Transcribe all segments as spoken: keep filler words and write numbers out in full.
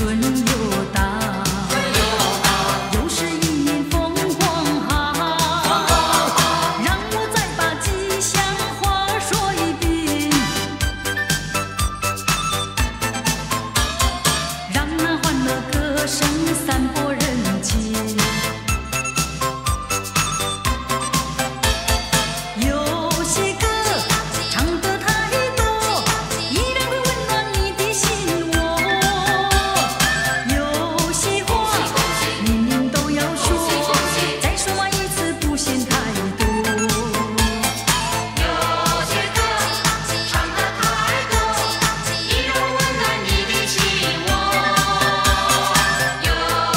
有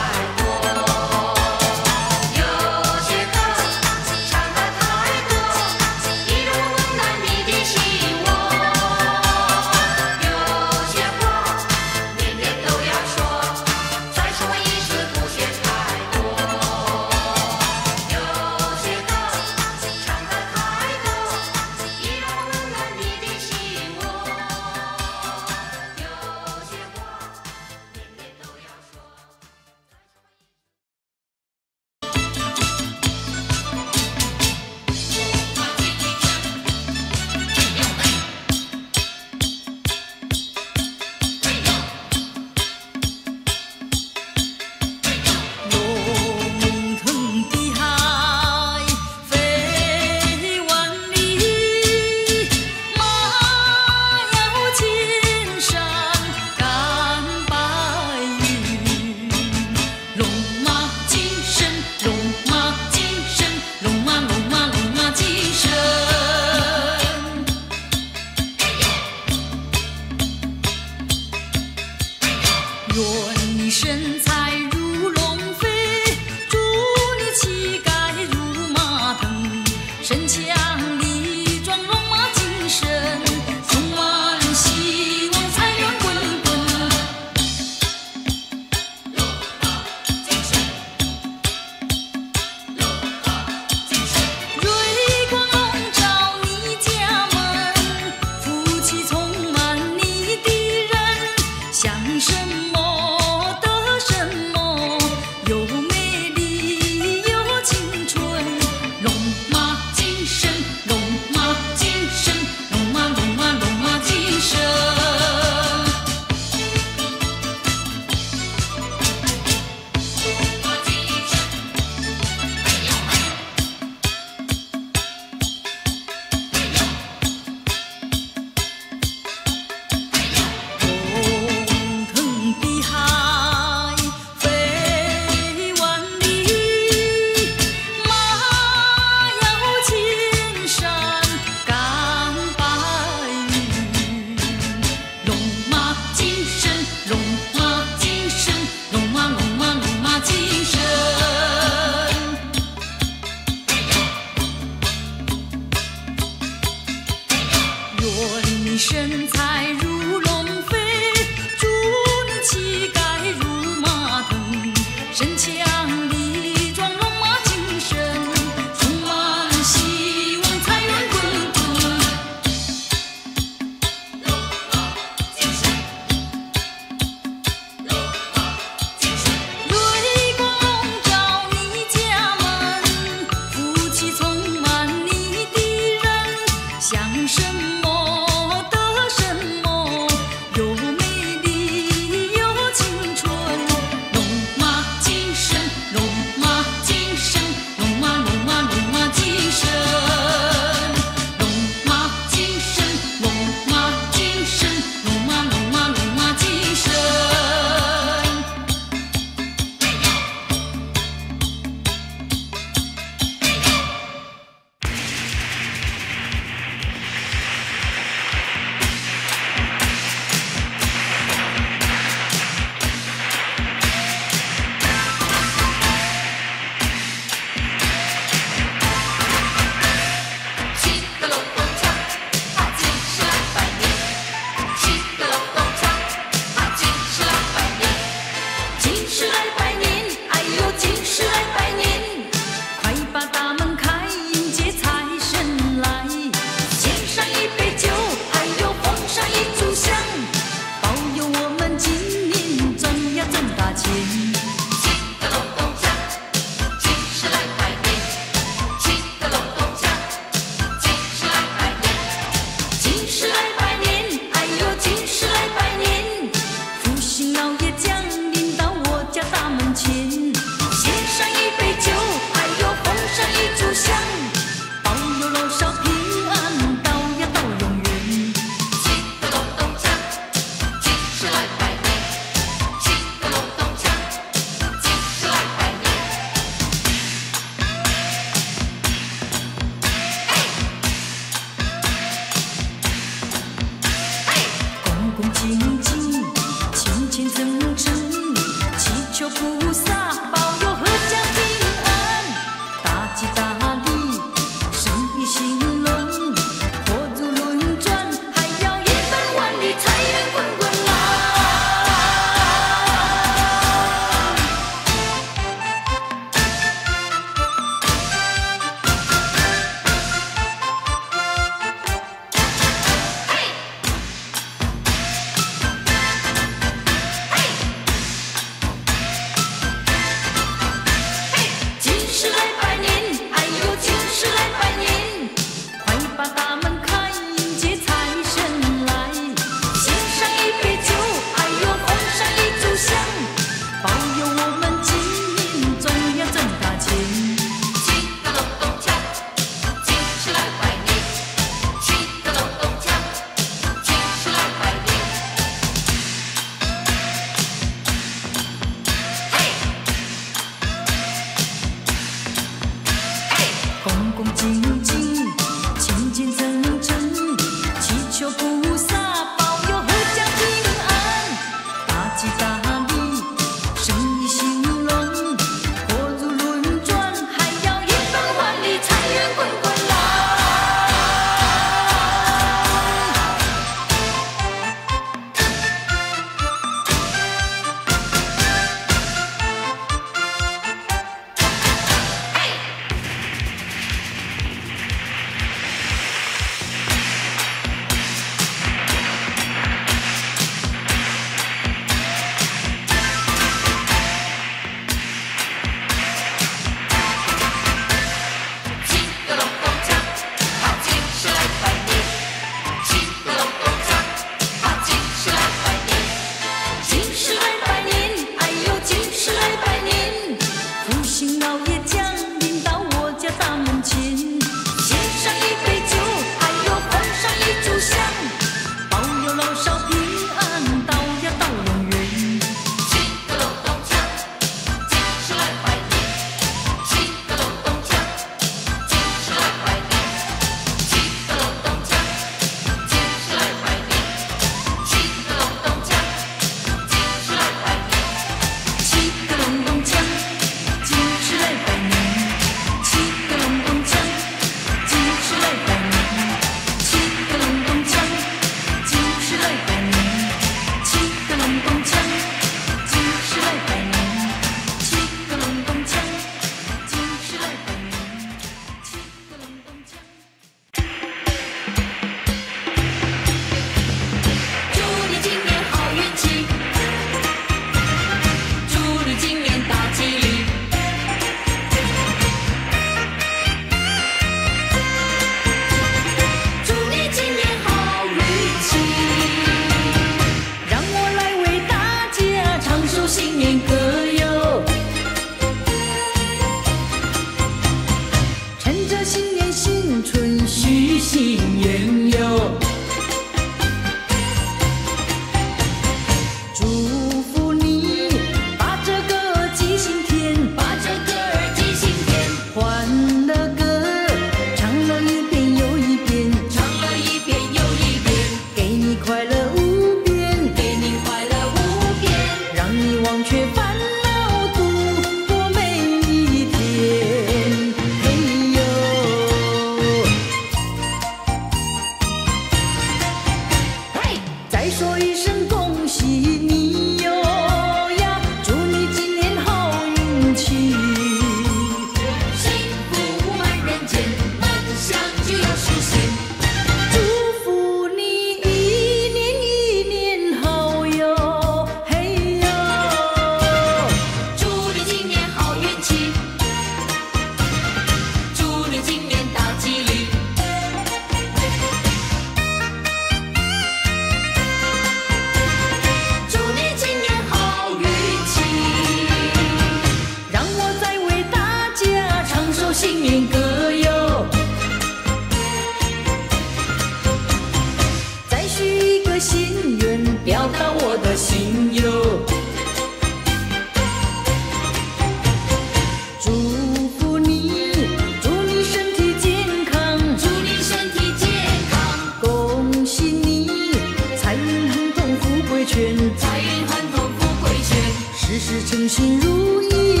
财运亨通富贵全，事事称心如意。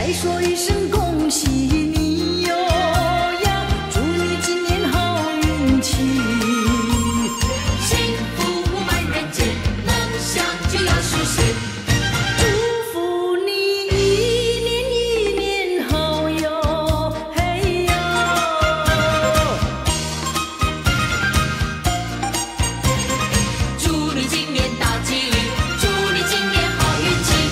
说一声恭喜你哟呀，祝你今年好运气， 幸福满人间，梦想就要实现。 祝福你一年一年好哟，嘿哟。 祝你今年大吉利，祝你今年好运气。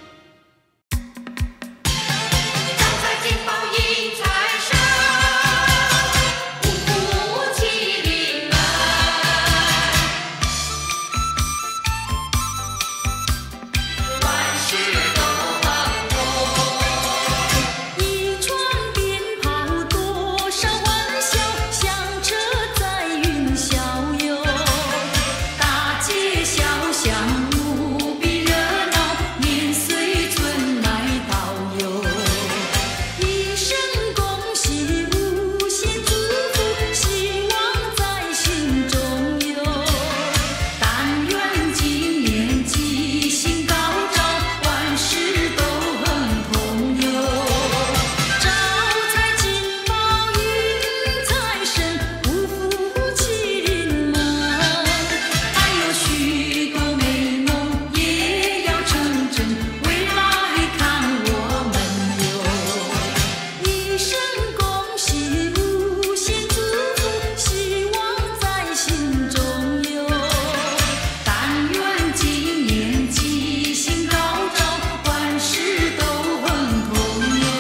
招财进宝迎财神，五福齐临门。万事都亨通。 一串鞭炮多少欢笑，响彻在云霄哟。大街小巷无比热闹，年岁春来到哟。一声恭喜无限祝福，希望在心中哟。但愿今年吉星高照，万事都亨通哟。招财进宝迎财神，五福齐临门。还有许多美梦也要成真，未来看我们哟。一声恭喜无限祝福，希望在心中哟。但愿今年吉星高照，万事都亨通哟。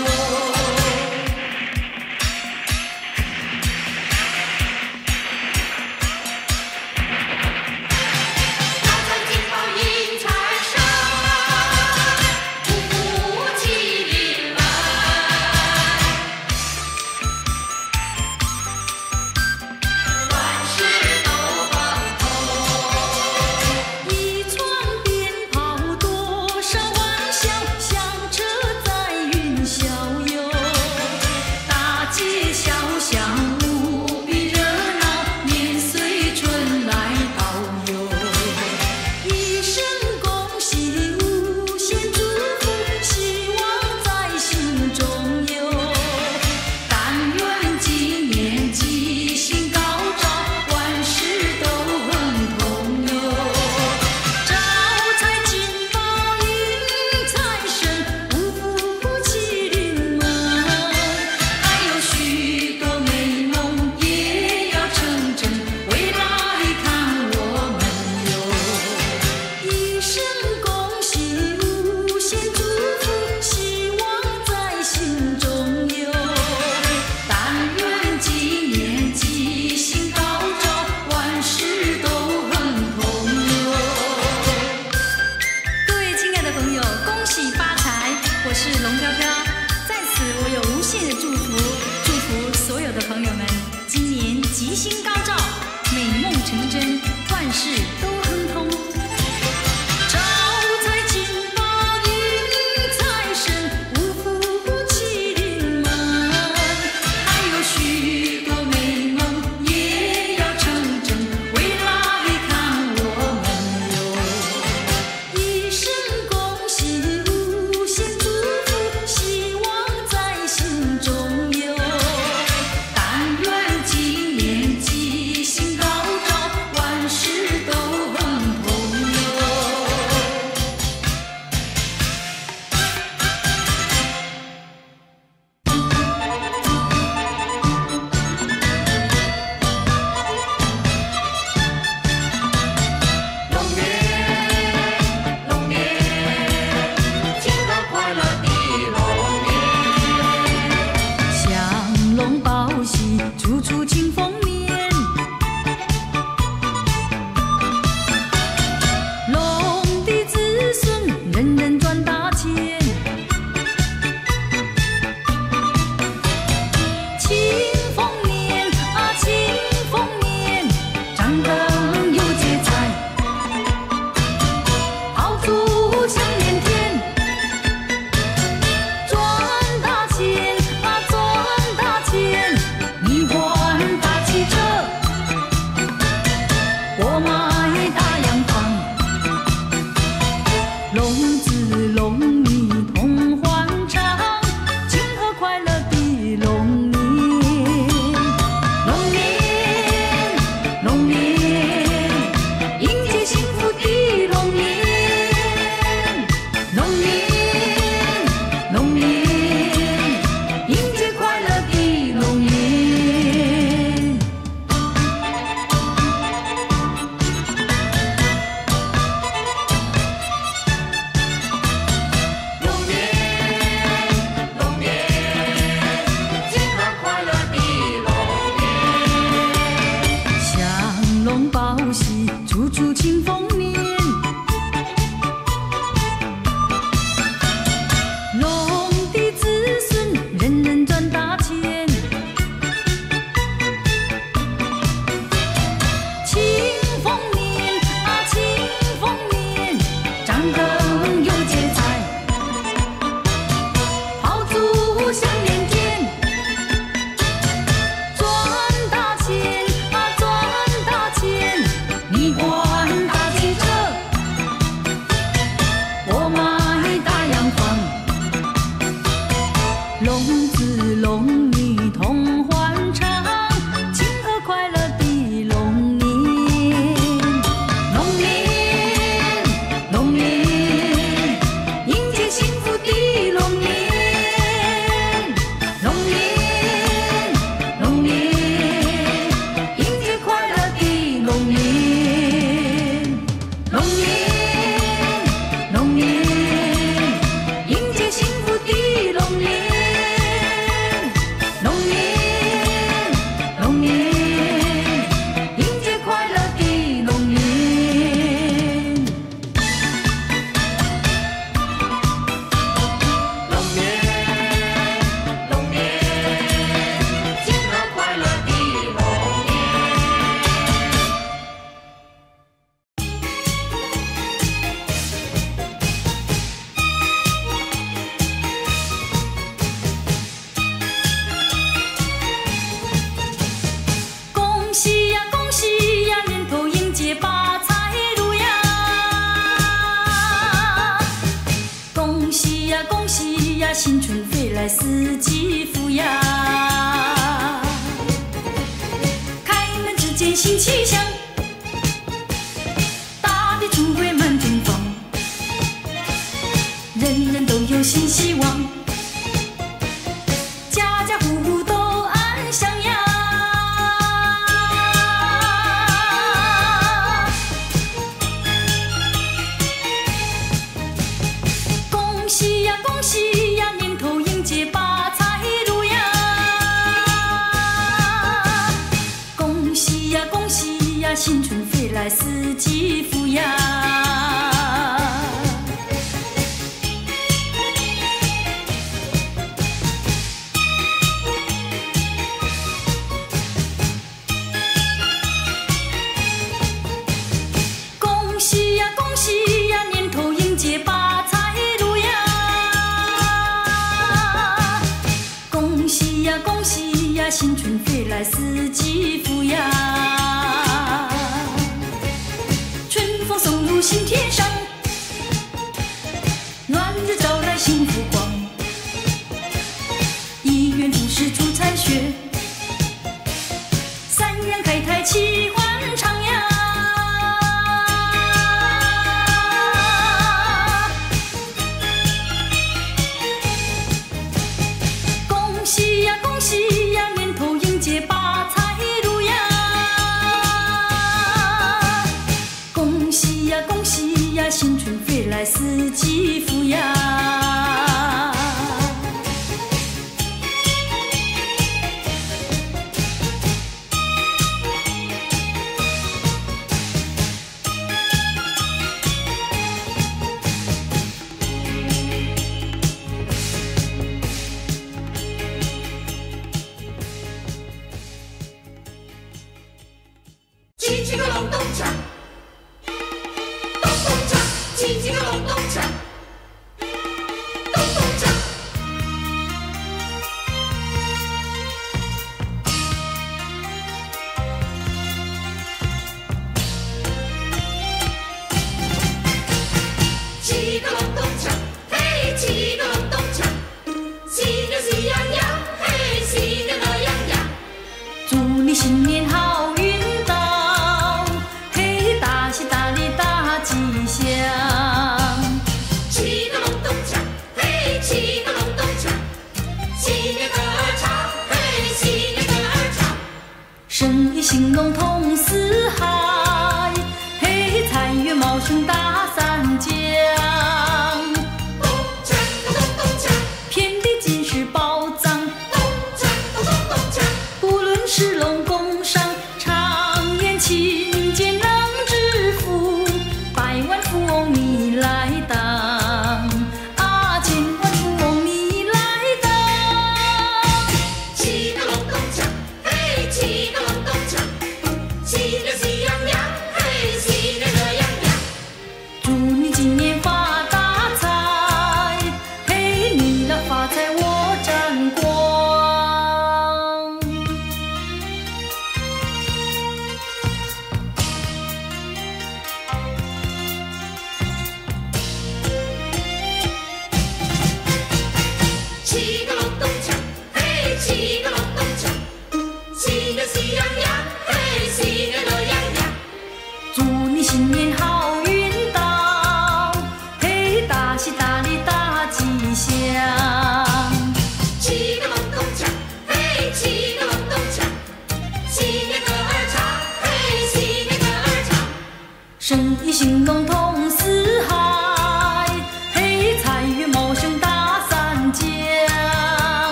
招财进宝迎财神，五福齐临门。万事都亨通。 一串鞭炮多少欢笑，响彻在云霄哟。大街小巷无比热闹，年岁春来到哟。一声恭喜无限祝福，希望在心中哟。但愿今年吉星高照，万事都亨通哟。招财进宝迎财神，五福齐临门。还有许多美梦也要成真，未来看我们哟。一声恭喜无限祝福，希望在心中哟。但愿今年吉星高照，万事都亨通哟。各位亲爱的朋友，恭喜发财！我是龙飘飘，在此我有无限的祝福，祝福所有的朋友们今年吉星高照，美梦成真，万事都亨通。招财进宝迎财神，五福齐临门。还有许多美梦也要成真，未来看我们哟。一声恭喜无限祝福，希望在心中哟。但愿今年吉星高照，万事都亨通哟。 龙年，龙年，健康快乐的龙年。 祥龙报喜，处处庆丰年。龙的子孙，人人赚大钱。庆丰年啊，庆丰年，张灯又结彩，炮竹响连天。赚大钱啊，赚大钱，你换大汽车，我买大洋房。龙子龙女同欢唱， 喜呀恭喜呀，新春飞来四季福呀！开门之间新气象，大地春归满春风，人人都有新希望，家家户户都安详呀！恭喜呀恭喜呀，年头迎接把财路呀！恭喜呀恭喜呀，新春飞来四季福呀！恭喜呀恭喜呀，年头迎接把财路呀！恭喜呀恭喜呀，新春飞来四季福呀！春风送入新天上，暖日照来幸福光。一元复始出残雪，三元开泰气欢畅呀！恭喜呀恭喜呀，年头迎接把财路呀！恭喜呀恭喜呀，新春飞来四季福呀！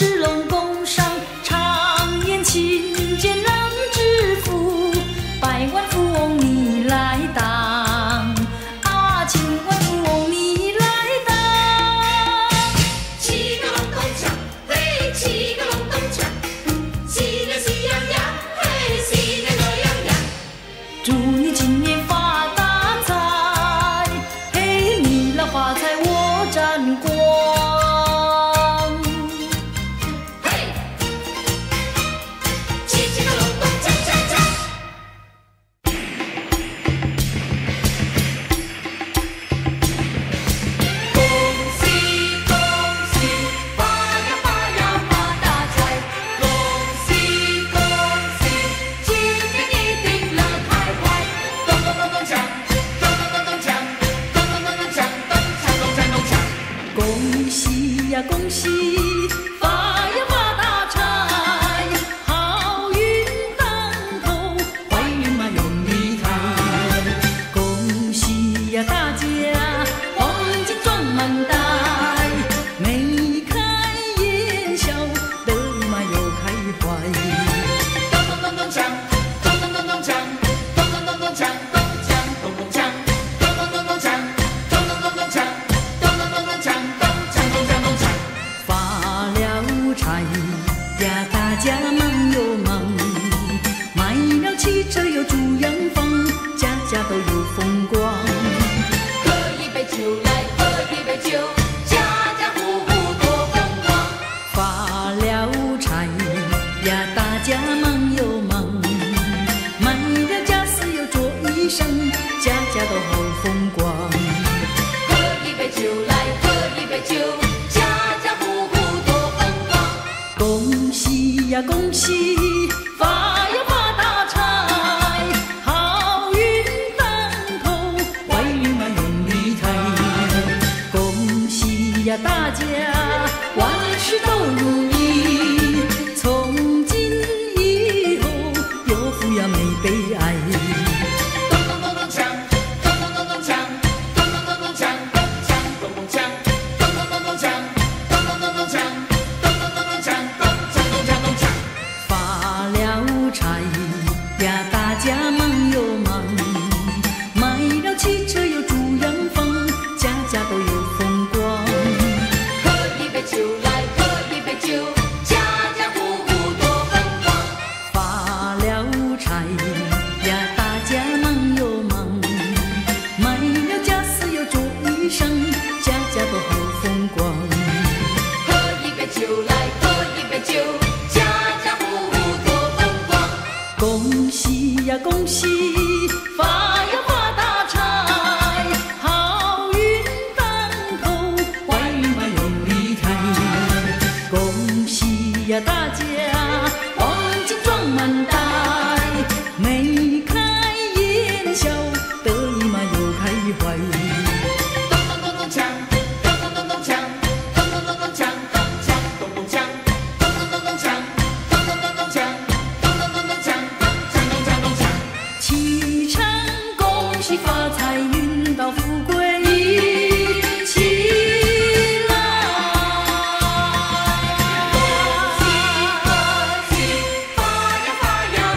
是龙宫上，常言勤俭能致富，百万富翁你来当，啊，千万富翁你来当。 七个隆咚锵，嘿，七个隆咚锵，喜乐喜洋洋，嘿，喜乐乐洋洋。 祝你今年发大财，嘿，你来发财我沾光。 嘿，七七个隆咚锵锵锵。恭喜恭喜，发呀发呀发大财！恭喜恭喜，今年一定乐开怀！咚咚咚咚锵，咚咚咚咚锵，咚咚咚咚锵，咚锵咚锵咚锵。 恭喜呀恭喜，发呀发大财，好运当头，坏运嘛永离开。恭喜呀大家，黄金装满袋，眉开眼笑，得意嘛又开怀。 咚咚咚咚锵，咚咚咚咚锵，咚咚咚咚锵，咚锵咚咚锵，咚咚咚咚锵，咚咚咚咚锵，咚咚咚咚锵，咚锵咚锵咚锵。 发了财呀，大家忙又忙，买了汽车又住洋房，家家都有风光。 喝一杯酒来，喝一杯酒，家家户户多风光。 发了财呀，大家忙又忙，买了家私又做衣裳，家家都好风光。 喝一杯酒来，喝一杯酒，家家户户多风光。 恭喜呀恭喜，发呀发大财，好运当头，坏运嘛永离开。恭喜呀大家，万事都如意，从今以后有福呀没悲哀。 咚咚咚咚锵，咚咚咚咚锵，咚咚咚咚锵，咚锵咚咚锵，咚咚咚咚锵，咚咚咚咚锵，咚咚咚咚锵，咚锵咚锵咚锵。 发了财呀，大家忙又忙，买了汽车又住洋房，家家都有风光。 喝一杯酒来，喝一杯酒，家家户户多风光。 发了财呀，大家忙又忙，买了家私又做衣裳，家家都好风光。 喝一杯酒来，喝一杯酒，家家户户多风光。 恭喜呀恭喜，发呀发大财，好运当头，坏运嘛永离开。恭喜呀大家，黄金装满袋，眉开眼笑，得意嘛又开怀。 咚咚咚咚锵，咚咚咚咚锵，咚咚咚咚锵，咚锵咚咚锵，咚咚咚咚锵，咚咚咚咚锵，咚咚咚咚锵，咚锵咚锵咚锵。 启程恭喜发财，运到富贵一起来。 恭喜恭喜，发呀发呀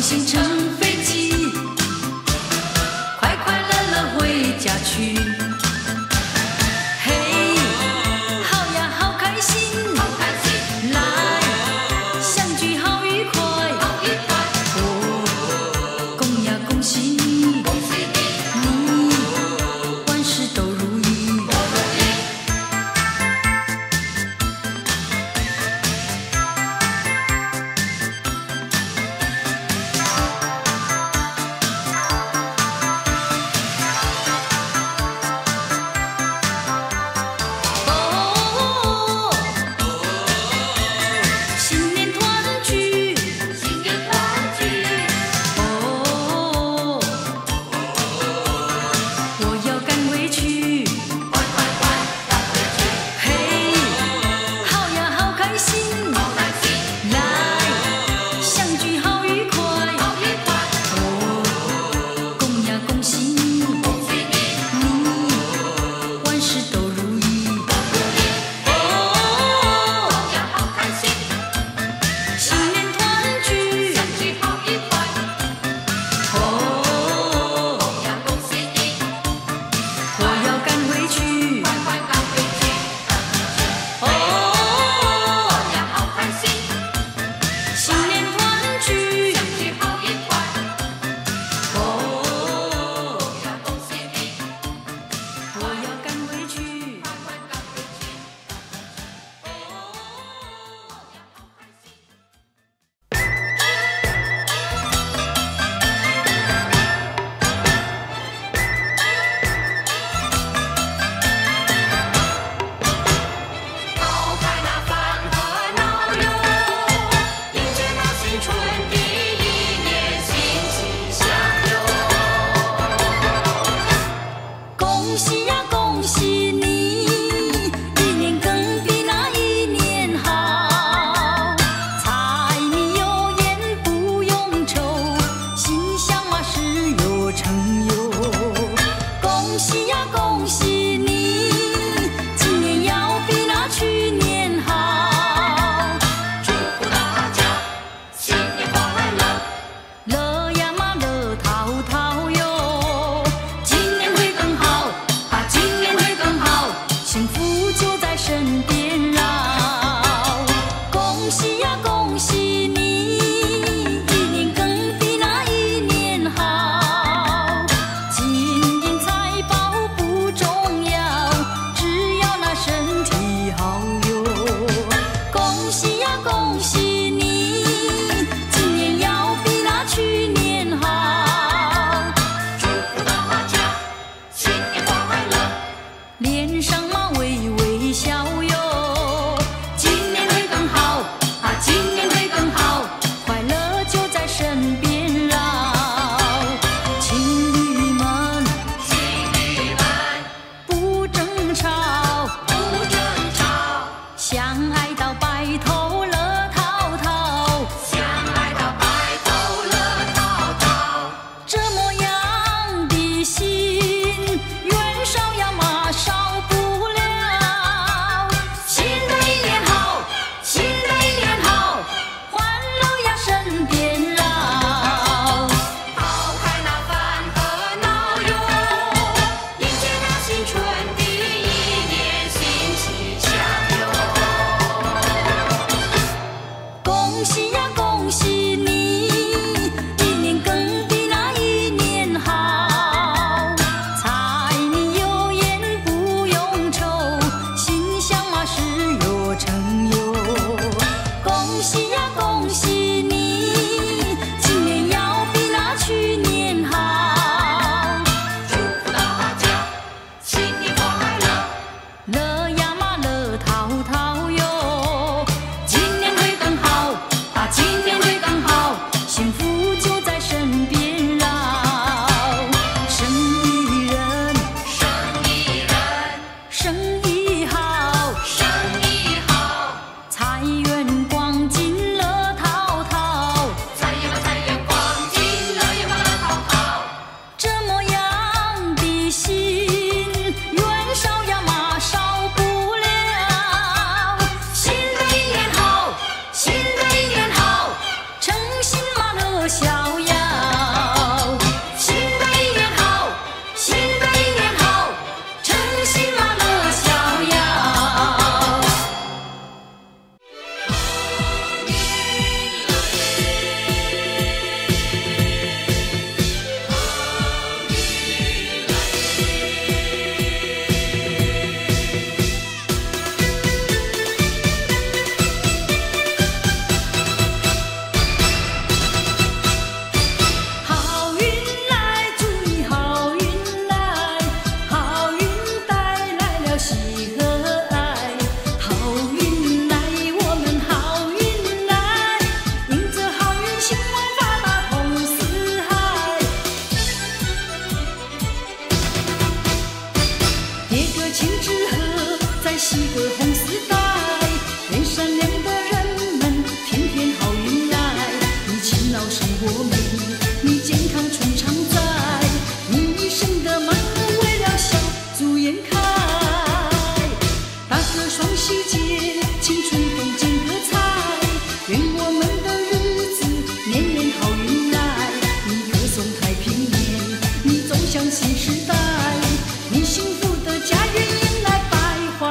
心乘飞机，快快乐乐回家去。嘿，好呀，好开心， 好开心， 来相聚好愉快。 好愉快， 哦，恭呀恭喜你， 恭喜你， 你万事都如意。 都如意。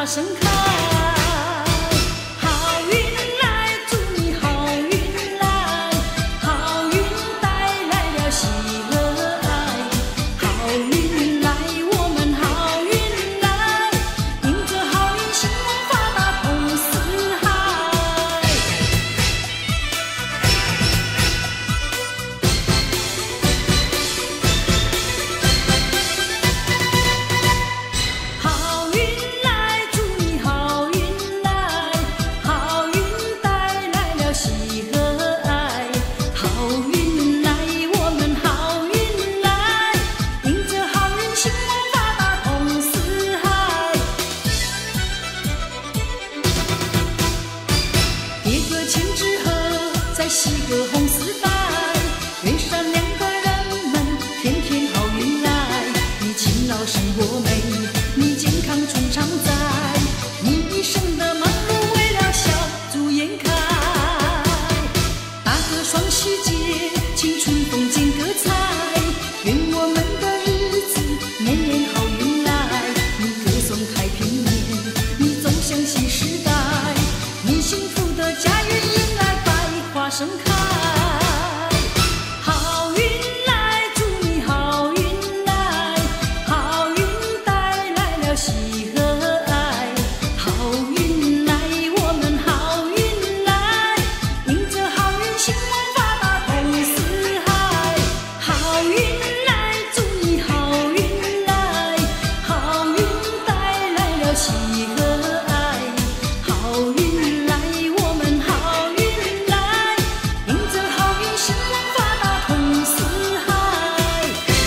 盛开。好运来，祝你好运来，好运带来了喜和爱。好运来，我们好运来，迎着好运，兴旺发达通四海。好运来，祝你好运来，好运带来了喜和爱。好运来，我们好运来，迎着好运，兴旺发达通四海。叠个千纸鹤，再系个红丝带，愿善良的人们天天好运来。你勤劳生活美，你健康春常在，你一生的忙碌为了笑逐颜开。大个双喜节，庆春风景歌彩，愿我们的日子年年好运来。你歌颂太平年，你走向新时代，你幸福的家园迎来百花盛开。好运来，祝你好运来，好运带来了喜和爱。好运来，我们好运来，迎着好运，兴旺发达通四海。好运来，祝你好运来，好运带来了喜和爱。好运来，我们好运来，迎着好运，兴旺发达通四海。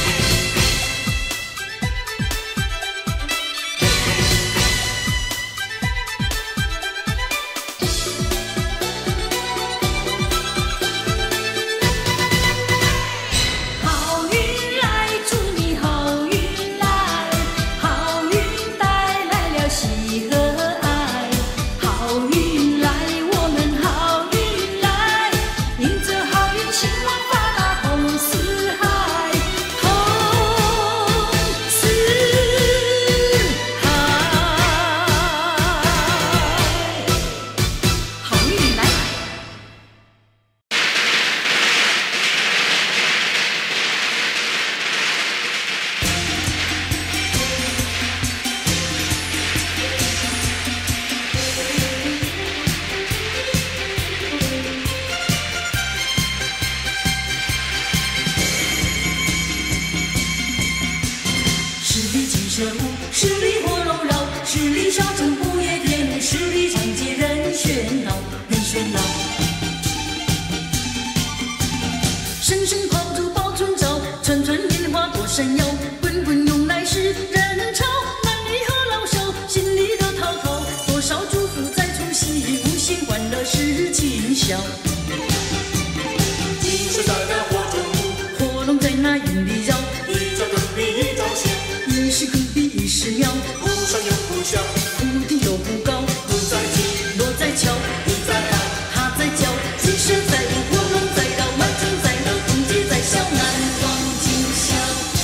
好运来，祝你好运来，好运带来了喜和爱。好运来，我们好运来，迎着好运，兴旺发达通四海。通四海，好运来。十里金蛇舞，十里火龙绕，十里小城不夜天，十里长街人喧闹，人喧闹。声声炮竹报春朝，串串烟花多闪耀，滚滚涌来是人潮，男女和老少心里的滔滔，多少祝福在除夕，无限欢乐是今宵。 金蛇在那火中舞， 火龙在那云里绕， 一朝更比一朝鲜， 一时更比一时妙， 不上又不下， 不低又不高， 不在近， 落在桥， 你在喊， 他在叫，金蛇在舞，火龙在绕，满城在乐，冬节在笑，难忘今宵。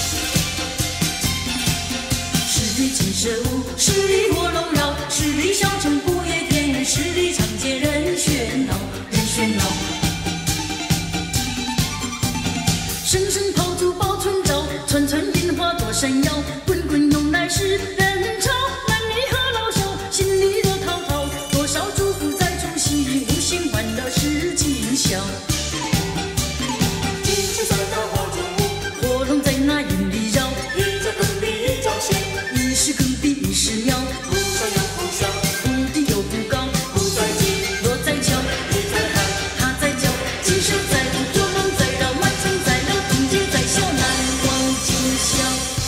十里金蛇舞，十里火龙绕，十里小城不夜天，十里长街人喧闹，人喧闹。声声炮竹报春朝，串串烟花多闪耀，滚滚涌来是人潮，男女和老少心里的滔滔，多少祝福在除夕，无限欢乐是今宵。 金蛇在那火中舞， 火龙在那云里绕， 一朝更比一朝鲜， 一时更比一时妙， 不上又不下， 不低又不高， 不在近， 落在桥， 你在喊， 他在叫，金蛇在舞，火龙在绕，满城在乐，冬节在笑，难忘今宵。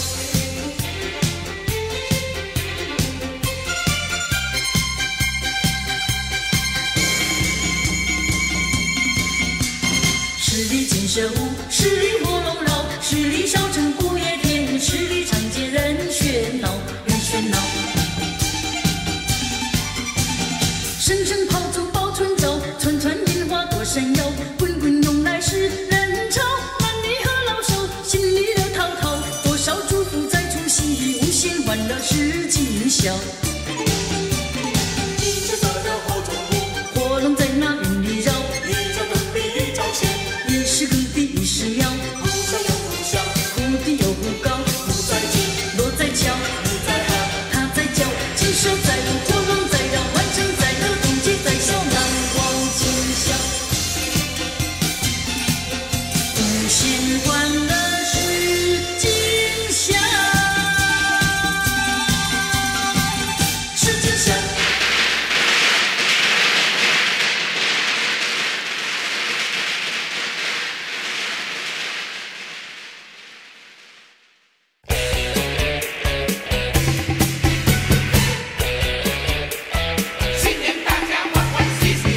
十里金蛇舞，十里火龙绕，十里小城不夜天，十里长街人喧闹，人喧闹。声声炮竹报春朝，串串烟花多闪耀，滚滚涌来是人潮，男女和老少心里的滔滔，多少祝福在除夕，无限欢乐是今宵。 欢的是金香，是金香。 新年大家欢欢喜喜，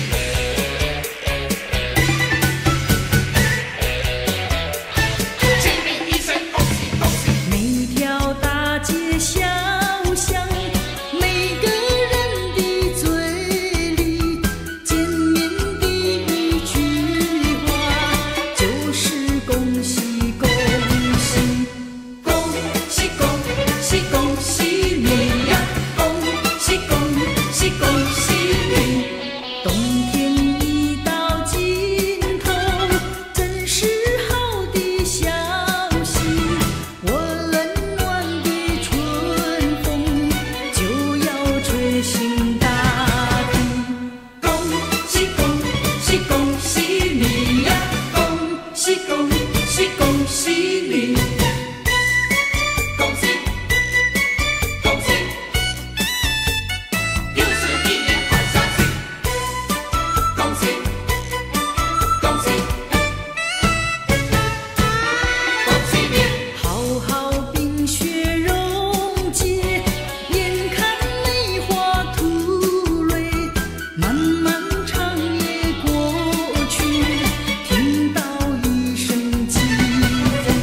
见面一声恭喜恭喜， 每条大街小巷，每个人的嘴里，见面第一句话就是恭喜恭喜，恭喜恭喜恭喜你呀，恭喜恭喜恭喜你。冬天已到尽头，真是好的消息。我冷暖的春风就要吹醒大地。恭喜恭喜恭喜你呀，恭喜恭喜恭喜你。 恭喜恭喜，又是一年好消息，恭喜恭喜恭喜你。 好好冰雪融解，眼看梅花吐蕊，漫漫长夜过去，听到一声疾风。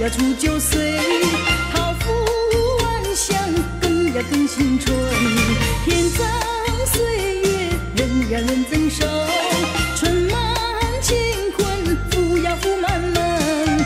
呀初九岁，桃符万香，更呀更新春。天长岁月，人呀人增寿，春满乾坤，福呀福满门。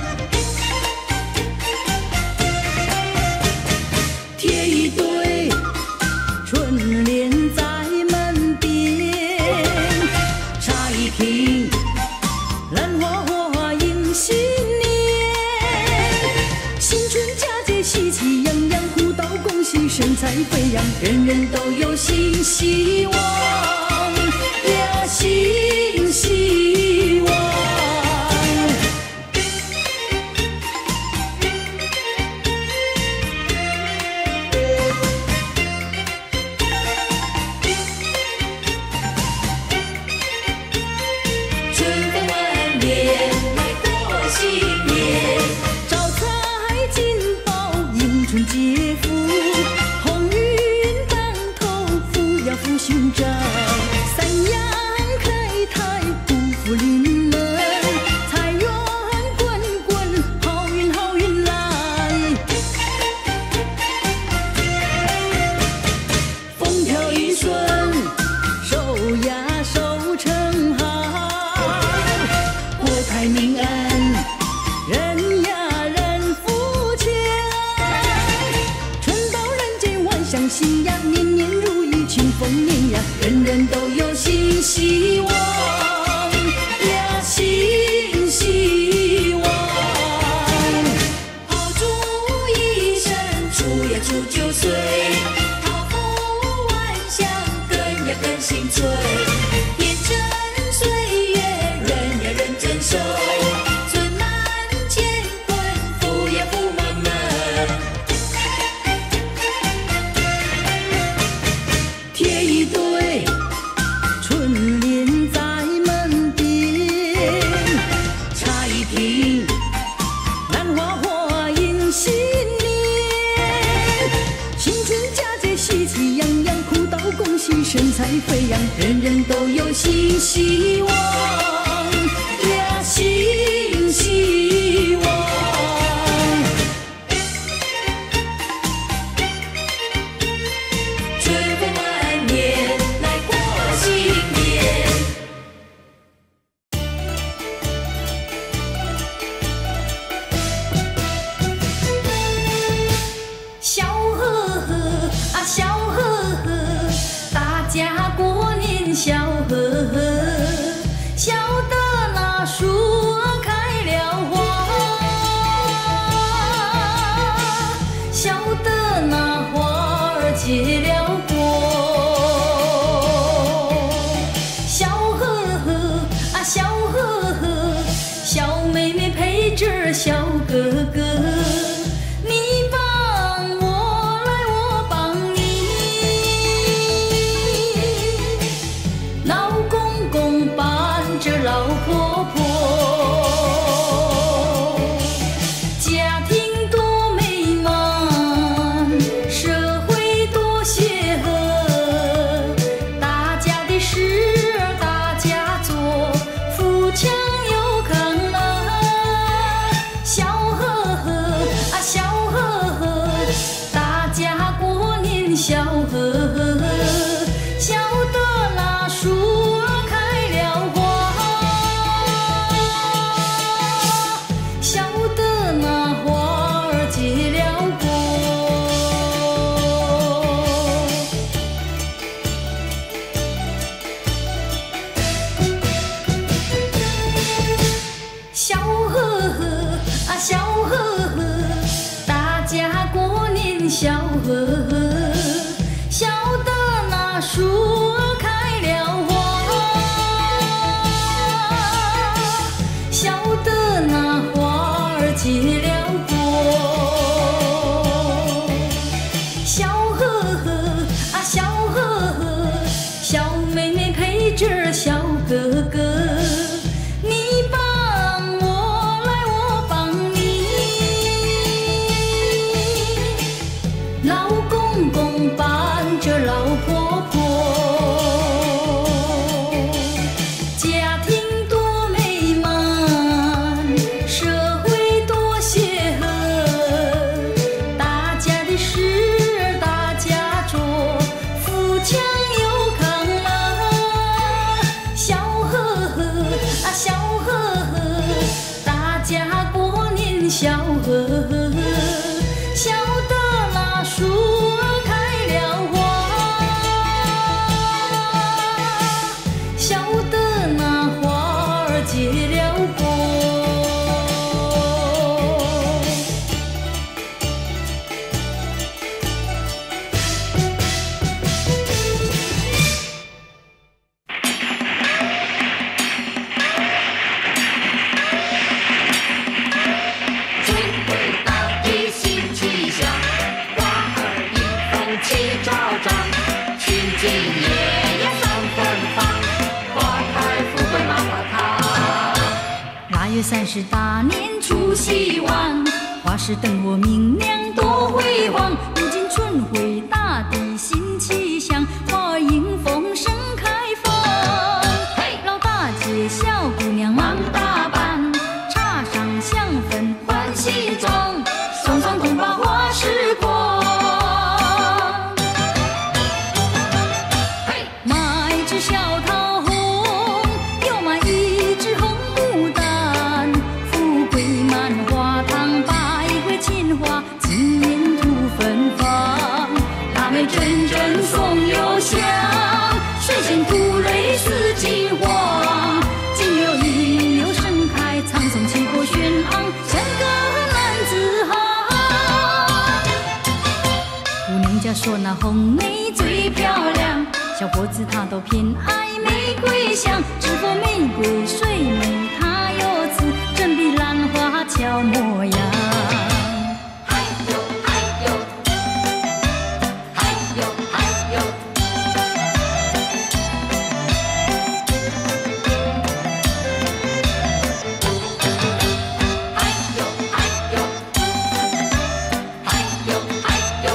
贴一对春联在门边，插一瓶兰花花迎新年。新春佳节喜气洋洋，互道恭喜神采飞扬，人人都有新希望呀，新希望。 春风满面来过新年， 招财进宝迎春接福，鸿运当头，福呀福寻找。三阳开泰，五福临门，财源滚滚，好运好运来。风调雨顺，收呀收成好，国泰民安，人呀人富强。春到人间万象新呀，年年如意庆丰年呀，人人都有新希望呀，新希望。 炮竹一声，初呀初九岁，桃符万香，更呀更新春。天真岁月，人呀人增寿，春满乾坤，福呀福满门。 贴一对春联在门边，插一瓶兰花花迎新年。新春佳节喜气洋洋，互道恭喜神采飞扬，人人都有新希望呀，新希望。 春风满面来过新年， 笑呵呵啊笑呵呵，大家过年笑呵呵，笑得那树儿开了花，笑得那花儿结了果。笑呵呵啊笑呵呵，小妹妹陪着小哥哥。你帮我来，我帮你，老公公伴着老婆婆，家庭多美满，社会多协和，大家的事儿大家做，富强又康乐。笑呵呵啊笑呵呵，大家过年笑呵呵，笑得那树儿开了花，笑得那花儿结了果。 结了果。 春回大地新气象，花儿迎风齐招展，群进夜夜三芬芳，花开富贵马花堂。 腊月三十大年除夕晚，花市灯火明亮多辉煌。如今春回大地新气象，花儿迎风盛开放。老大街小姑娘忙打扮，插上香粉换新装，双双同把花市逛。买一枝小桃红，又买一枝红牡丹，富贵满花堂，百回千花，今年土芬芳。腊梅阵阵送幽香，水仙吐蕊似金黄。金柳银柳盛开，苍松气魄轩昂，像个男子汉。姑娘家说那红梅最漂亮，小伙子他都偏爱玫瑰香。知否玫瑰水美，它有姿，真比兰花俏模样。 嗨哟嗨哟，嗨哟嗨哟，嗨哟嗨哟，嗨哟嗨哟。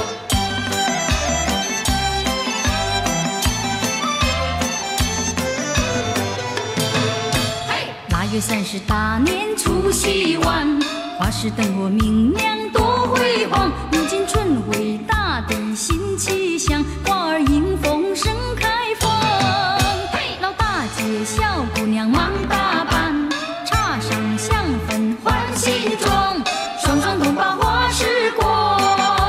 腊月三十大年除夕晚，花市灯火明亮多辉煌。如今春回大地新气象，花儿迎风盛开放。老大街小姑娘忙打扮，插上香粉换新装，双双同把花市逛。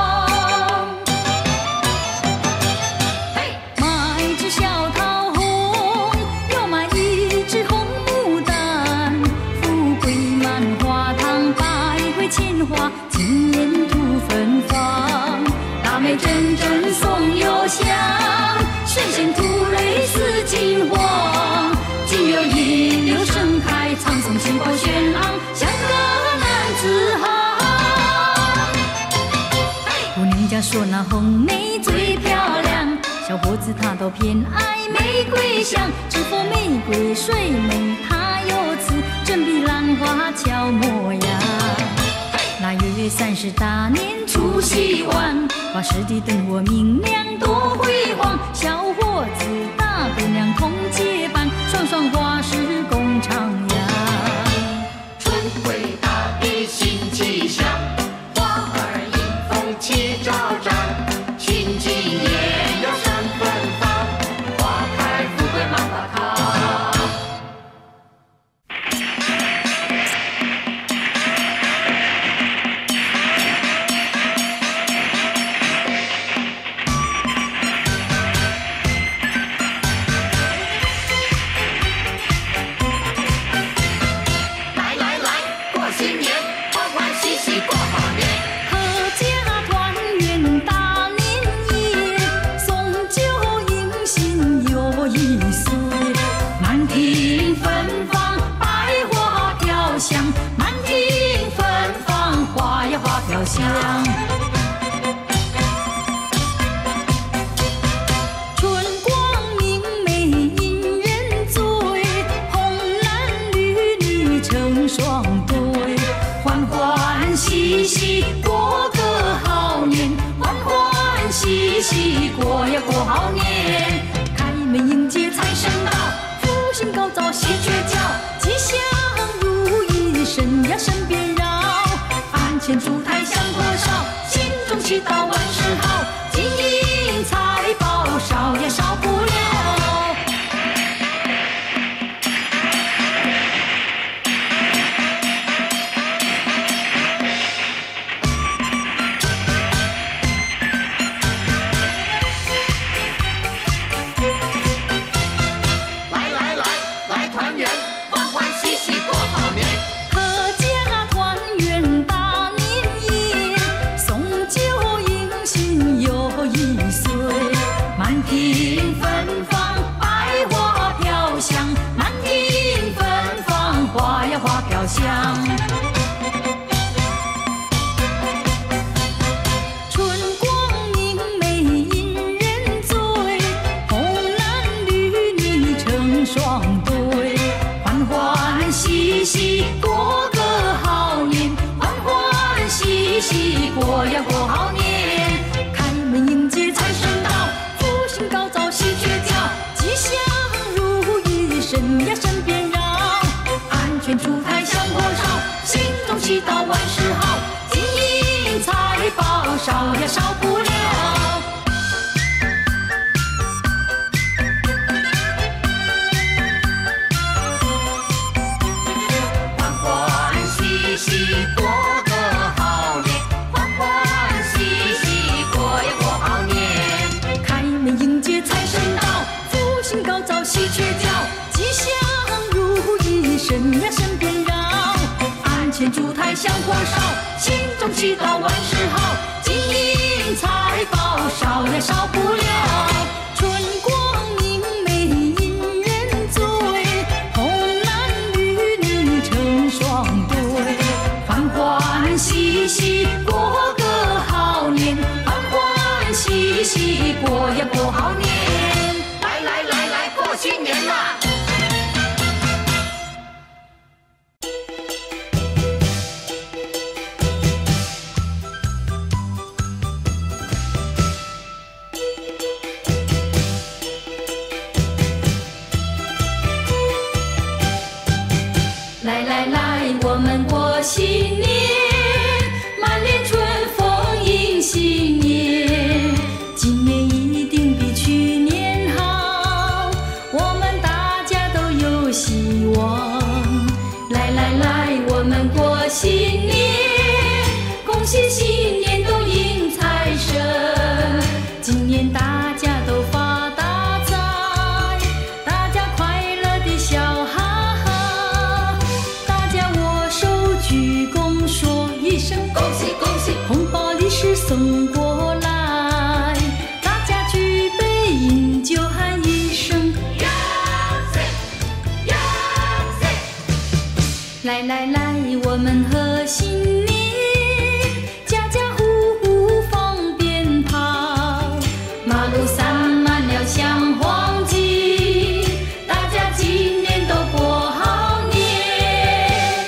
买一枝小桃红，又买一枝红牡丹，富贵满花堂，百回千花，今年土芬芳。腊梅阵阵送幽香，水仙吐蕊似金黄。金柳银柳盛开，苍松气魄轩昂，像个男子汉。姑娘家说那红梅最漂亮，小伙子他都偏爱玫瑰香。知否玫瑰水美，它有姿，真比兰花俏模样。腊月三十大年除夕晚，花市的灯火明亮多辉煌。小伙子大姑娘同结伴，双双花市共徜徉。 春回大地新气象，花儿迎风齐招展，群进夜夜三芬芳，花开富贵马花堂。来来来，过新年，欢欢喜喜过好年。 阖家团圆大年夜，送酒迎新又一岁。满庭芬芳，百花飘香，满庭芬芳，花呀花飘香。春光明媚引人醉，红男绿女成双对。欢欢喜喜过个好年，欢欢喜喜过呀过好年。开门迎接财神到，福星高照喜鹊叫，吉祥如意身呀身边绕。案前烛台香火烧，心中祈祷万事好，金银财宝少也少不了。 来来来，来团圆，欢欢喜花飘香。春光明媚引人醉，红男绿女成双对，欢欢喜喜过个好年，欢欢喜喜过呀过好年。开门迎接财神到，福星高照喜鹊叫，吉祥如意身呀身边绕。安全出台香火烧，心中祈祷万事好，金银财宝少呀少不了。欢欢喜喜过个好年，欢欢喜喜过呀过好年。开门迎接财神到，福星高照喜鹊叫，吉祥如意身呀身边绕。案前烛台香火烧，心中祈祷万事好，金银财宝少呀少不了。春光明媚引人醉，红男绿女成双对，欢欢喜喜过个好年，欢欢喜喜过呀过好年。来来来来过新年啦！来来来，我们过新年，满脸春风迎新年。今年一定比去年好，我们大家都有希望。来来来，我们过新年，恭喜新年都迎财神。今年大家都发大财，大家快乐的笑哈哈。大家握手鞠躬说一声恭喜恭喜，红包利是送过来。大家举杯饮酒喊一声呀塞呀塞， 来来来，我们贺新年，家家户户放鞭炮，马路散满了香黄金，大家今年都过好年。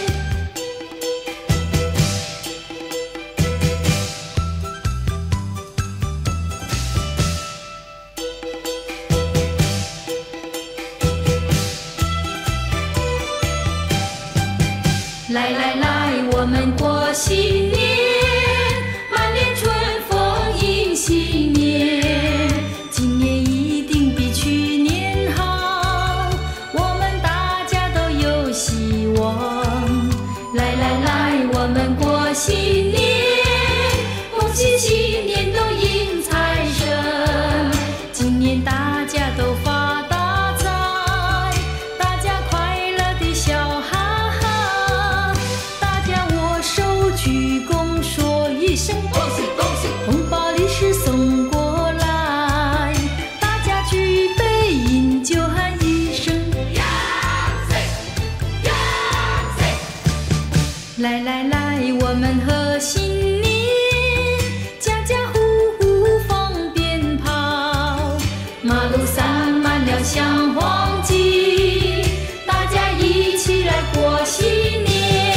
来来来，我们过新年，满脸春风迎新年。今年一定比去年好，我们大家都有希望。来来来，我们过新年，恭喜新年都迎财神。今年大家都发大财，大家快乐的笑哈哈。大家握手鞠躬说一声恭喜恭喜， 红包利是送过来。大家举杯饮酒喊一声呀塞呀塞， 来来来，我们贺新年，家家户户放鞭炮，马路散满了香黄金，大家一起来过新年。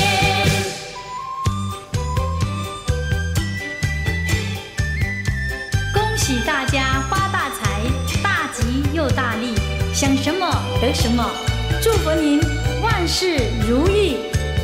恭喜大家发大财，大吉又大利，想什么得什么，祝福您万事如意。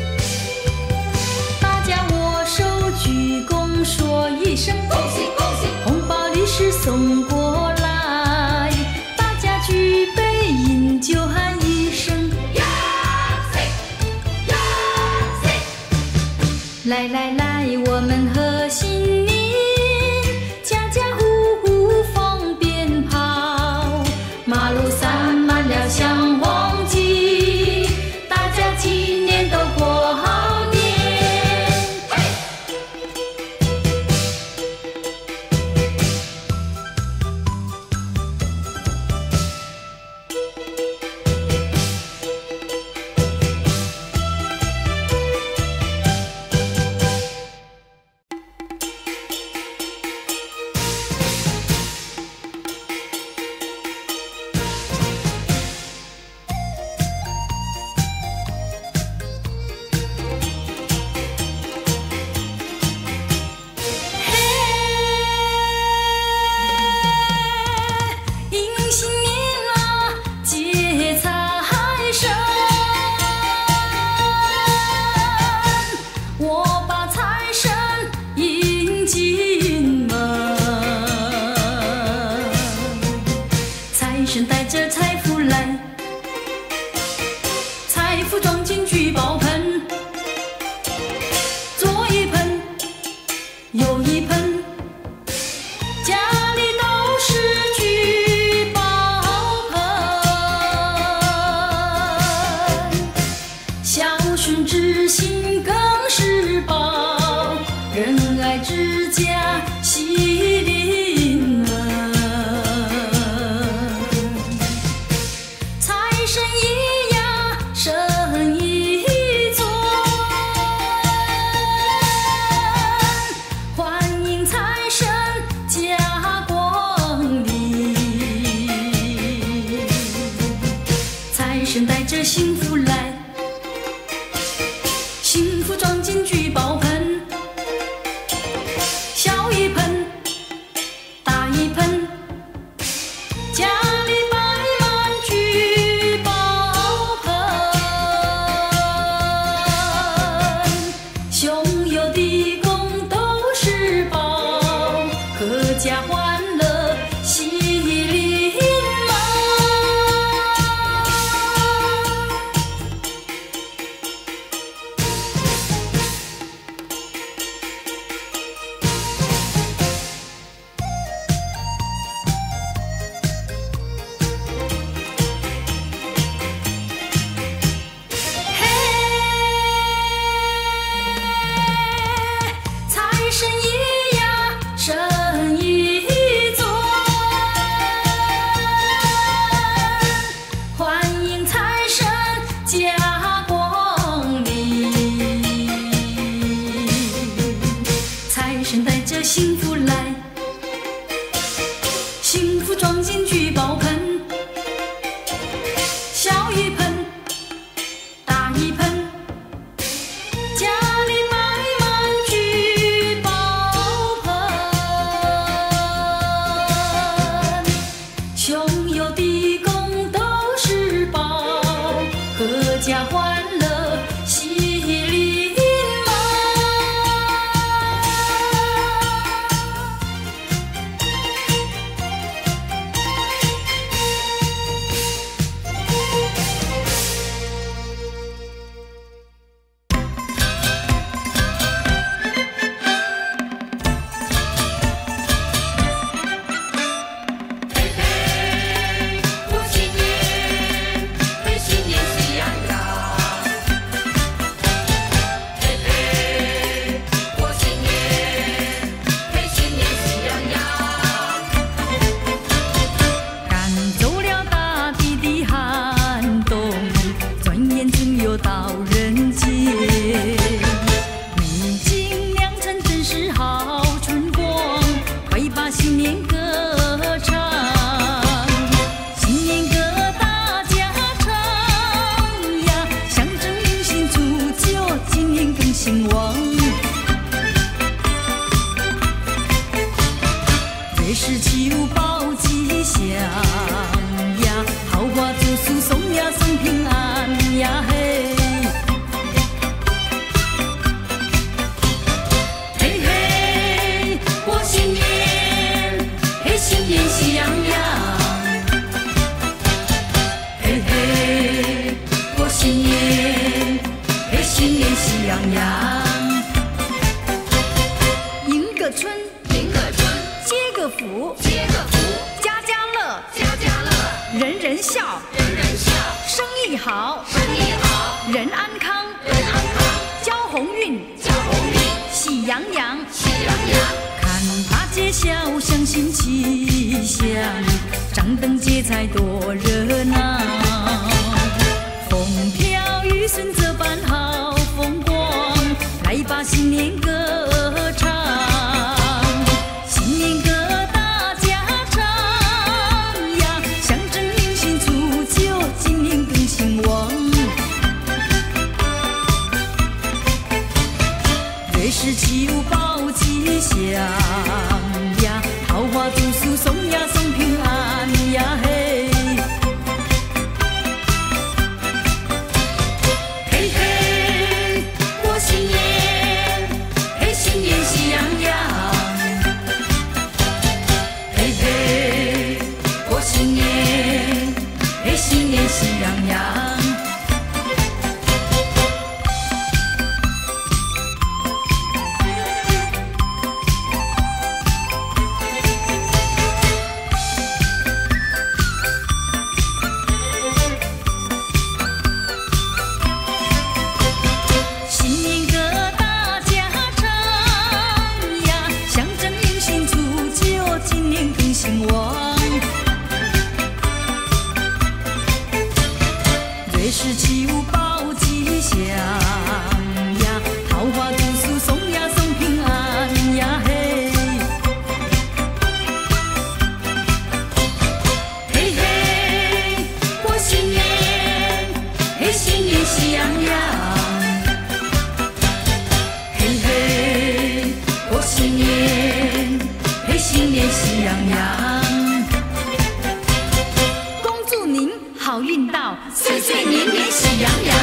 大家握手鞠躬说一声恭喜恭喜， 红包利是送过来。大家举杯饮酒喊一声呀塞呀塞， 来来来，我们贺新年，家家户户放鞭炮，马路散满了香黄金，大家今年都过好年。 孝顺之心更是宝，仁爱之家喜临门。财神爷呀，神一尊，欢迎财神驾光临。财神带着幸福来，幸福装进聚宝盆，小一盆，大一盆，家里摆满聚宝盆。兄友弟恭都是宝，阖家欢乐喜临门。嘿，财神爷呀，神一尊，欢迎财神驾光临。财神带着幸福来，幸福装进聚宝盆，小一盆，大一盆，家里摆满聚宝盆。兄友弟恭都是宝，阖家欢乐喜临门。 过新年，嘿，新年喜洋洋。嘿嘿，过新年，嘿，新年喜洋洋。 赶走了大地的寒冬，转眼间又到人间。美景良辰真是好春光，快把新年歌唱。新年歌大家唱呀，象征迎新祝酒，今年更兴旺。这是求报吉祥呀，好话祝福送呀送平安呀嘿。嘿嘿，过新年，嘿，新年喜洋洋。嘿嘿，过新年，嘿，新年喜洋洋。迎个春， 迎个春， 接个福， 接个福， 家家乐， 家家乐， 人人笑， 人人笑， 生意好， 生意好， 人安康， 人安康， 交鸿运， 交鸿运， 喜洋洋。 喜洋洋。 看大街小巷新气象，张灯结彩多热闹。风飘雨顺这般好风光，来把新年歌唱。新年歌大家唱呀，象征迎新祝酒，今年更兴旺。越是求报吉祥呀，好话祝福送呀送平安呀嘿。嘿嘿，过新年，嘿，新年喜洋洋。嘿嘿，过新年，嘿，新年喜洋洋。 喜洋洋。恭祝您好运到，岁岁年年喜洋洋。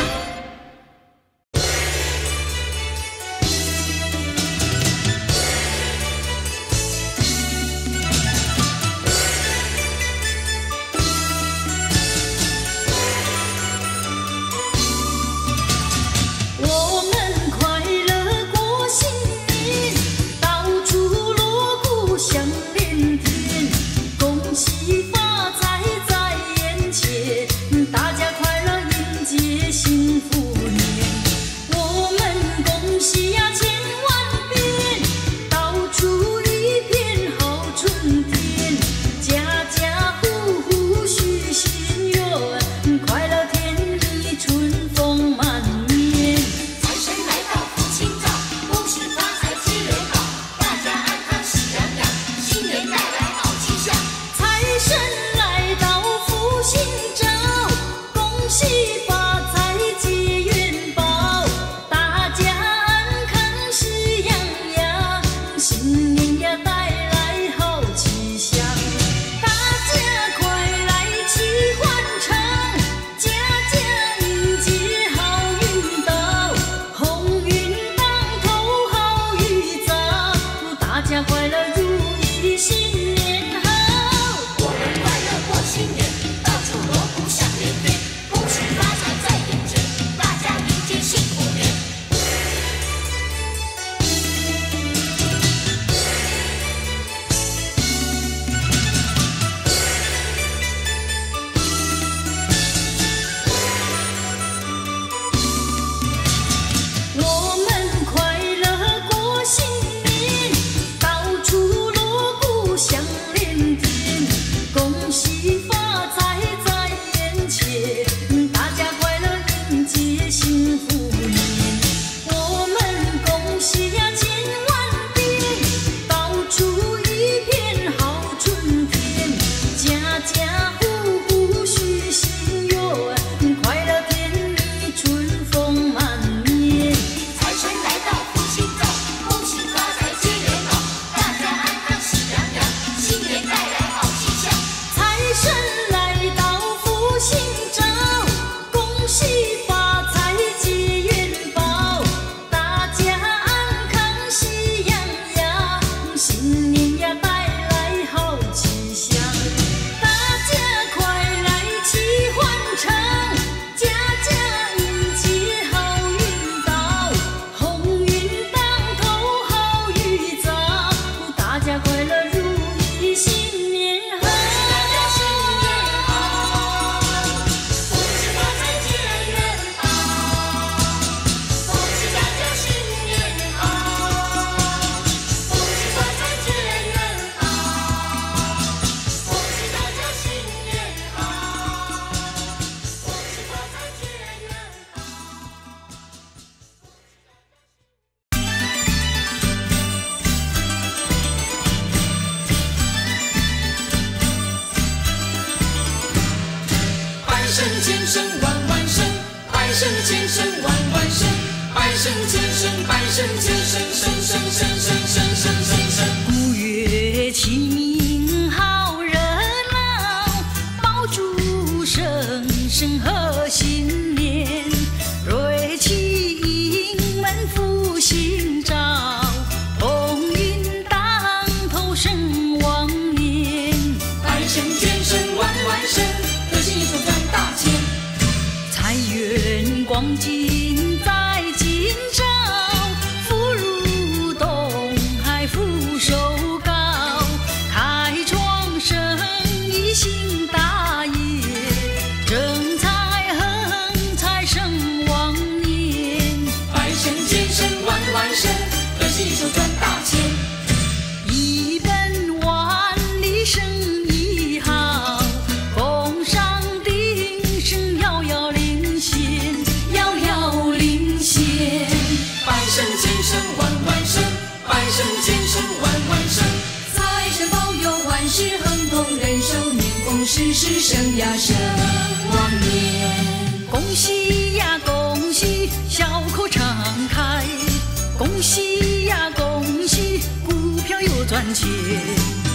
古乐齐鸣好热闹，爆竹声声贺新年，瑞气迎门福星照，鸿运当头升旺年。 百声千声万万声，贺喜寿赚大钱。 财源广进在今朝，福如东海福寿高，开创生意兴大业，正财横财生旺年。 百声千声万万声，贺喜寿赚大钱。 一本万利生意好，工商鼎盛遥遥领先，遥遥领先。 百声千声万万声，百声千声万万声。财神保佑万事亨通，人寿年丰，事事生呀生旺年。 恭喜呀恭喜，笑口常开，恭喜呀恭喜，股票又赚钱。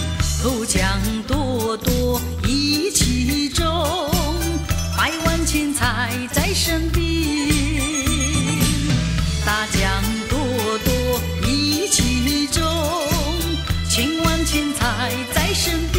口奖多多意气重，百万钱财在身边。大奖多多意气重，千万钱财在身边。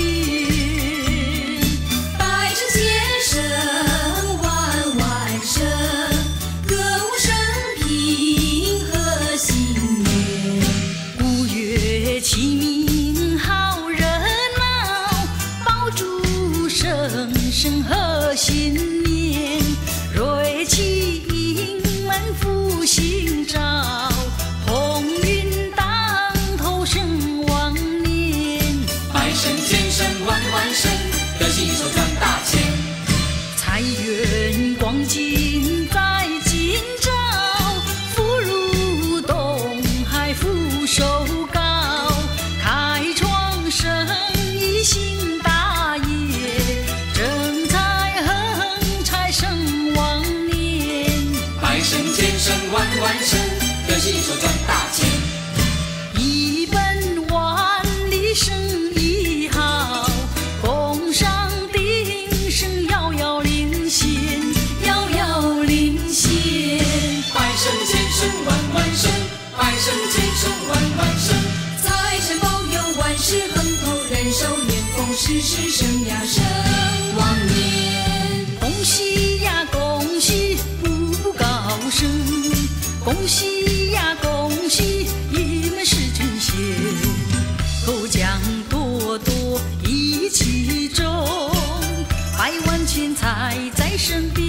百胜先生万万胜，歌舞升平贺新年。 五月齐鸣好热闹，爆竹声声贺新年。瑞气迎门福星照，鸿运当头生旺年。 百胜千胜万万胜，德气手赚大钱。 财源广进在今朝，福如东海福寿高，开创生意兴大业，正财横财生旺年。 百胜千胜万万胜，德气手赚大钱。 一本万利生意好，工商鼎盛遥遥领先，遥遥领先。 百胜千胜万万胜，百胜千胜万万胜。 财神保佑万事亨通，人寿年丰，事事生呀生旺年。 恭喜呀恭喜，步步高升，恭喜呀恭喜，一门是君贤。口奖多多意气重，百万钱财在身边。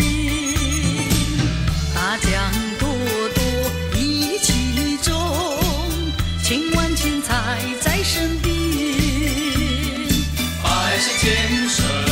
大奖多多意气重，千万钱财在身边。 百胜千胜。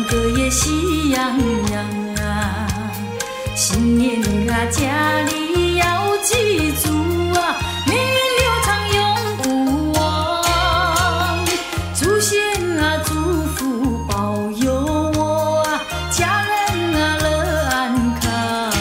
隔夜喜洋洋啊！新年啊，家里要记住啊，命运流长永不忘。祖先啊，祝福保佑我啊，家人啊乐安康。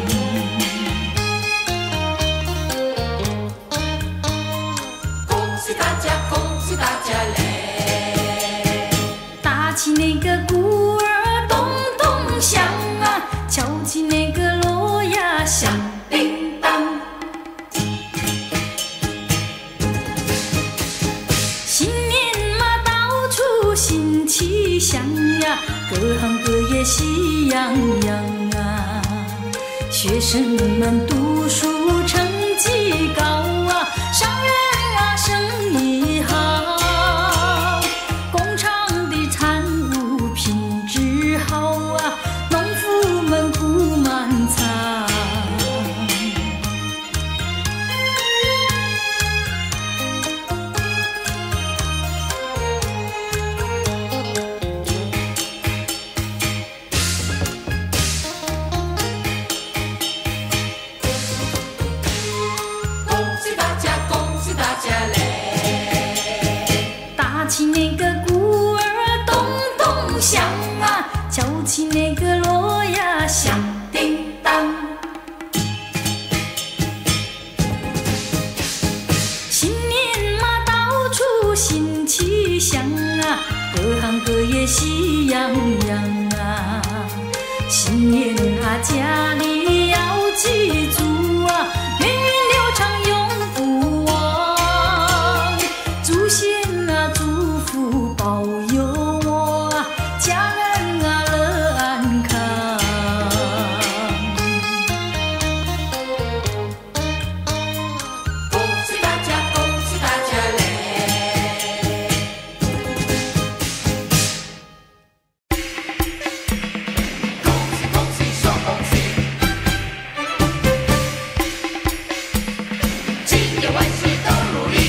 恭喜大家，恭喜大家嘞！ 打起那个鼓儿咚咚响啊，敲起那个锣呀响叮当。新年嘛，到处新气象呀，各行各业喜洋洋啊。学生们读书成绩高啊，商人啊生意好，工厂的产物品质好啊，农夫们不满仓。 恭喜大家，恭喜大家嘞！ 打起那个鼓儿咚咚响啊，敲起那个锣呀响叮当。新年嘛，到处新气象啊，各行各业喜洋洋啊。新年啊，家里要记住啊，命运流长永不忘。祖先啊，祝福保佑我啊，家人啊乐安康。 恭喜大家，恭喜大家嘞！恭喜恭喜说恭喜，今年万事都如意。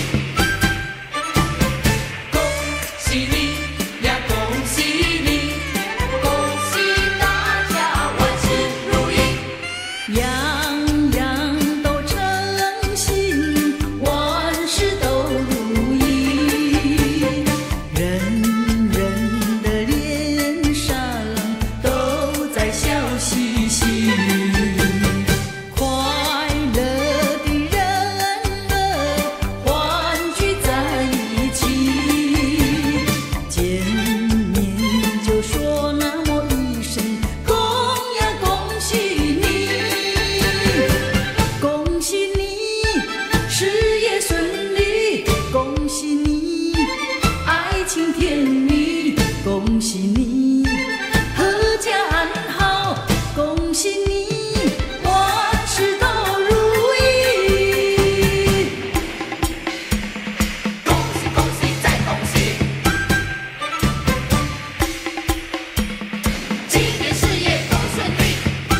恭喜你呀，恭喜你，恭喜大家万事如意。 样样都称心，万事都如意，人人的脸上都在笑嘻嘻。快乐的人儿欢聚在一起，见面就说那么一声恭呀恭喜你，恭喜你事业顺利，恭喜你爱情甜蜜，恭喜你阖家安好，恭喜你万事都如意。 恭喜恭喜再恭喜，今年事业都顺利。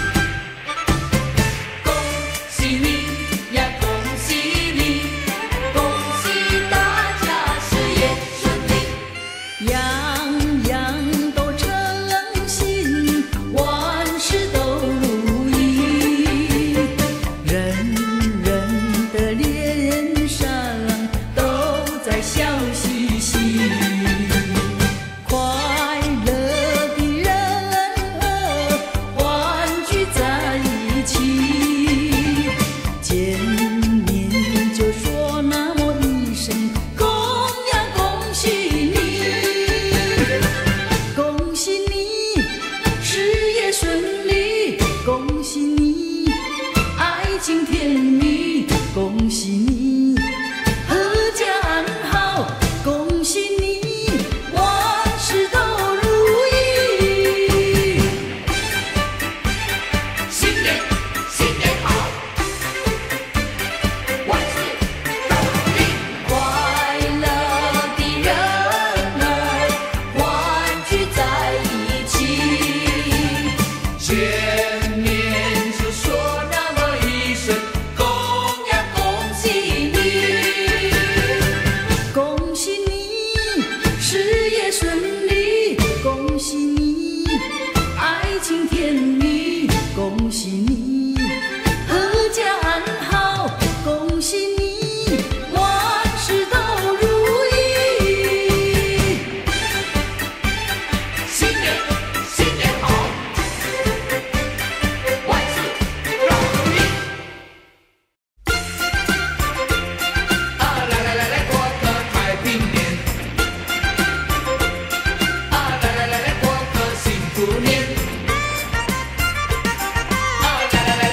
恭喜你呀，恭喜你，恭喜大家事业顺利。 样样都称心，万事都如意，人人的脸上都在笑嘻嘻。快乐的人儿欢聚在一起，见面就说那么一声恭呀恭喜你，恭喜你事业顺利，恭喜你爱情甜蜜，恭喜你阖家安好，恭喜你万事都如意。 新年新年好，万事都如意。 快乐的人儿欢聚在一起， 见面就说那么一声恭呀恭喜你， 恭喜你事业顺利，恭喜你爱情甜蜜，恭喜你，阖家安好，恭喜你，万事都如意。 新年新年好，万事都如意。啊来来来来过个太平年，啊来来来来过个幸福年，啊来来来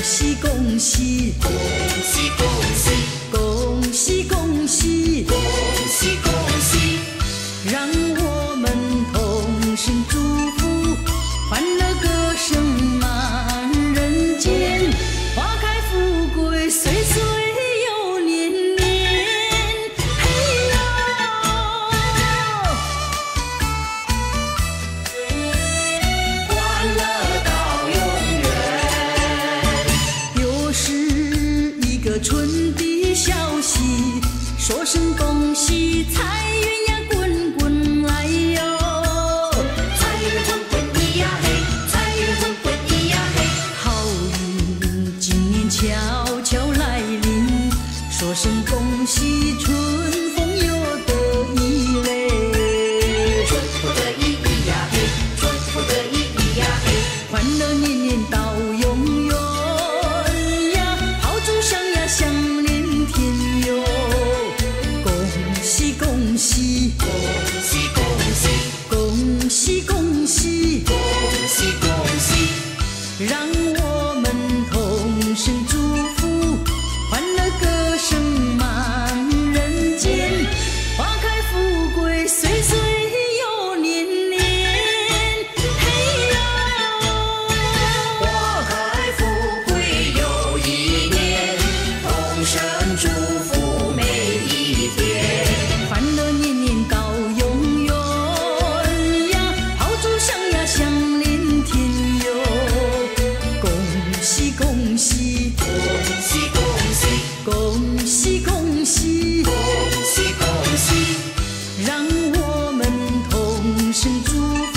喜恭喜， 恭喜恭喜恭喜恭喜， 恭喜恭喜， 让我们同声祝福，欢乐歌声满人间，花开富贵岁岁又年年，嘿哟！ 欢乐到永远。 又是一个春的消息，说声恭喜，财运呀滚滚来哟！ 财运滚滚咿呀嘿，财运滚滚咿呀嘿， 好运今年悄悄来临，说声恭喜，春风又得意嘞！ 春不得意咿呀嘿，春不得意咿呀嘿， 欢乐年年到永远呀，炮竹响呀响连天哟！恭喜恭喜， 恭喜恭喜恭喜恭喜， 恭喜恭喜， 让我们同声祝福，欢乐歌声满人间，花开富贵岁岁又年年，嘿哟！ 花开富贵又一年，同声祝福每一天。 欢乐年年到永远呀，炮竹响呀响连天哟！恭喜恭喜， 恭喜恭喜恭喜恭喜， 恭喜恭喜， 让我们同声祝福。